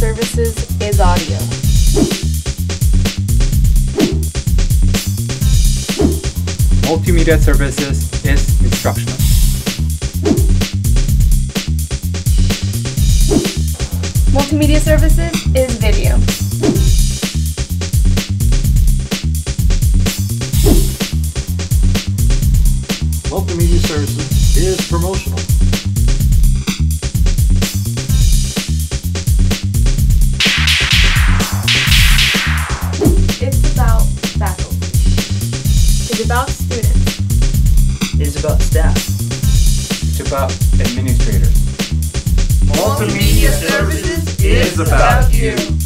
Services is audio. Multimedia Services is instructional. Multimedia Services is video. Multimedia Services is promotional. It's about faculty. It's about students. It's about staff. It's about administrators. Multimedia Services is about you.